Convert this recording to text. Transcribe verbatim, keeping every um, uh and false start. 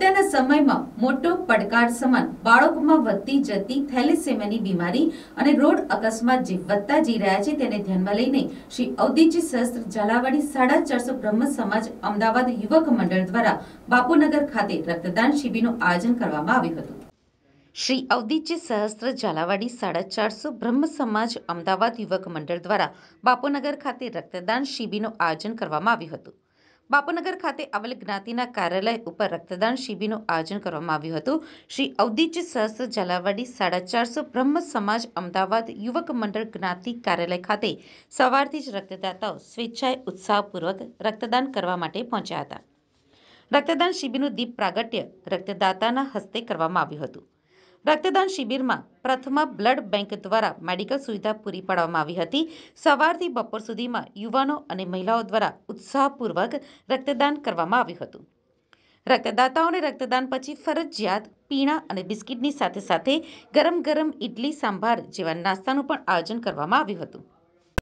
અત્યારના સમયમાં મોટો પડકાર સમાન બાળકોમાં વધતી જતી થેલેસેમિયાની બીમારી અને રોડ અકસ્માત જે વધતા જઈ રહ્યા છે તેને ધ્યાનમાં લઈને શ્રી અવધૂતજી સહસ્ત્ર ઝાલાવાડી સાડા ચારસો બ્રહ્મ સમાજ અમદાવાદ યુવક મંડળ દ્વારા બાપુનગર ખાતે રક્તદાન શિબિરનું આયોજન કરવામાં આવ્યું હતું। श्री अवधूतजी सहस्त्र झालावाड़ी साढ़ा चार सौ ब्रह्म समाज अमदावाद युवक मंडल द्वारा बापूनगर खाते रक्तदान शिबिरનું आयोजन કરવામાં આવ્યું હતું। बापूनगर खाते आवेल જ્ઞાતિના કાર્યાલય ઉપર રક્તદાન શિબિરનું આયોજન કરવામાં આવ્યું હતું। શ્રી અવધૂતજી સહસ્ત્ર ઝાલાવાડી સાડા ચારસો બ્રહ્મ સમાજ અમદાવાદ યુવક મંડળ જ્ઞાતિ કાર્યાલય ખાતે સવારથી જ રક્તદાતાઓ સ્વેચ્છાએ ઉત્સાહપૂર્વક રક્તદાન કરવા માટે પહોંચ્યા હતા। રક્તદાન શિબિરનું દીપ પ્રાગટ્ય રક્તદાતાના હસ્તે કરવામાં આવ્યું હતું। રક્તદાન શિબિરમાં પ્રથમા બ્લડ બેંક દ્વારા મેડિકલ સુવિધા પૂરી પાડવામાં આવી હતી। સવારથી બપોર સુધીમાં યુવાનો અને મહિલાઓ દ્વારા ઉત્સાહપૂર્વક રક્તદાન કરવામાં આવ્યું હતું। રક્તદાતાઓને રક્તદાન પછી ફરજિયાત પીણા અને બિસ્કિટની સાથે સાથે ગરમ ગરમ ઇડલી સાંભાર જેવા નાસ્તાનું પણ આયોજન કરવામાં આવ્યું હતું।